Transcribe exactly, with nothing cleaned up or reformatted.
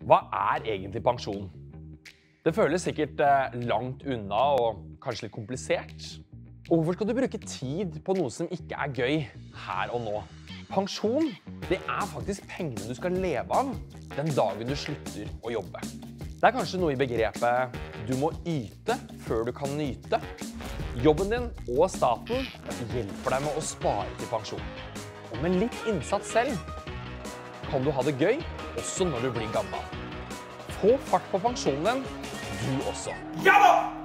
Hva er egentlig pensjon? Det føles sikkert langt unna og kanskje litt komplisert. Og hvorfor skal du bruke tid på noe som ikke er gøy her og nå? Pensjon, det er faktisk pengene du skal leve av den dagen du slutter å jobbe. Det er kanskje noe i begrepet du må yte før du kan nyte. Jobben din og staten hjelper deg med å spare til pensjon. Og med litt innsats selv kan du ha det gøy også når du blir gammel. Få fart på pensjonen din, du også. Ja da!